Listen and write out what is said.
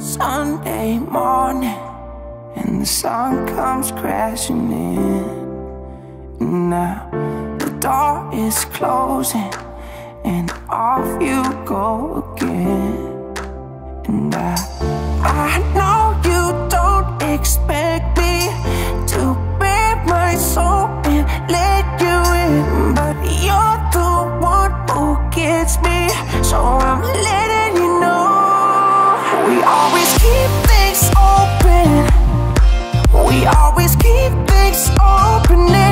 Sunday morning, and the sun comes crashing in. And now the door is closing, and off you go again. And I know you don't expect me to bare my soul and let you in, but you're the one who gets me, so I'm letting you know. We always keep things open, we always keep things open.